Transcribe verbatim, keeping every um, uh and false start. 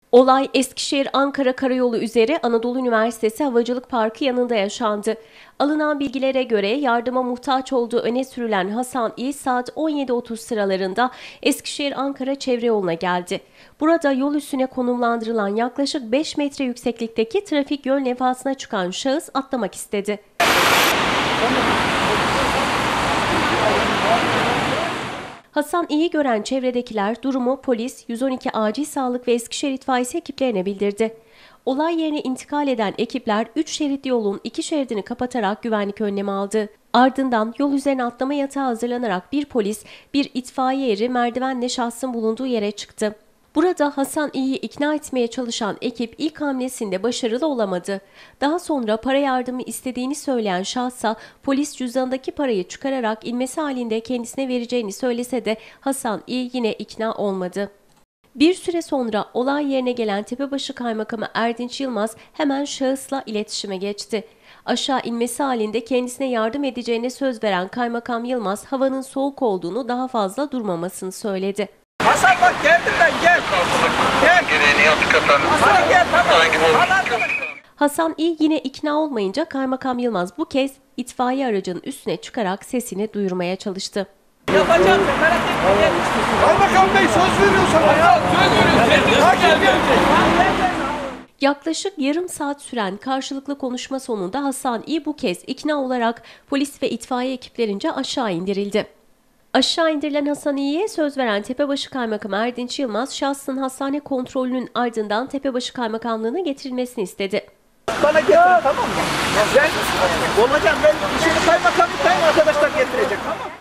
Olay Eskişehir-Ankara Karayolu üzeri Anadolu Üniversitesi Havacılık Parkı yanında yaşandı. Alınan bilgilere göre yardıma muhtaç olduğu öne sürülen Hasan İ saat on yedi otuz sıralarında Eskişehir-Ankara çevre yoluna geldi. Burada yol üstüne konumlandırılan yaklaşık beş metre yükseklikteki trafik yön levhasına çıkan şahıs atlamak istedi. Hasan İ'yi gören çevredekiler durumu polis, yüz on iki acil sağlık ve Eskişehir itfaiyesi ekiplerine bildirdi. Olay yerine intikal eden ekipler üç şeritli yolun iki şeridini kapatarak güvenlik önlemi aldı. Ardından yol üzerine atlama yatağı hazırlanarak bir polis, bir itfaiye eri merdivenle şahsın bulunduğu yere çıktı. Burada Hasan İ'yi ikna etmeye çalışan ekip ilk hamlesinde başarılı olamadı. Daha sonra para yardımı istediğini söyleyen şahsa polis cüzdanındaki parayı çıkararak inmesi halinde kendisine vereceğini söylese de Hasan İ yine ikna olmadı. Bir süre sonra olay yerine gelen Tepebaşı Kaymakamı Erdinç Yılmaz hemen şahısla iletişime geçti. Aşağı inmesi halinde kendisine yardım edeceğine söz veren Kaymakam Yılmaz havanın soğuk olduğunu daha fazla durmamasını söyledi. Hasan bak geldim ben gel. Gel. Hasan gel tamam. Hasan İ yine ikna olmayınca Kaymakam Yılmaz bu kez itfaiye aracının üstüne çıkarak sesini duyurmaya çalıştı. Yapacağım sen merak etme gel. Kaymakam Bey söz veriyor sana ya. Söz veriyor. Yaklaşık yarım saat süren karşılıklı konuşma sonunda Hasan İ bu kez ikna olarak polis ve itfaiye ekiplerince aşağı indirildi. Aşağı indirilen Hasan İ'ye söz veren Tepebaşı Kaymakamı Erdinç Yılmaz, şahsın hastane kontrolünün ardından Tepebaşı Kaymakamlığı'na getirilmesini istedi. Bana getir tamam mı? Ben olacağım ben şimdi kaymakamlıktan arkadaşlar getirecek tamam mı?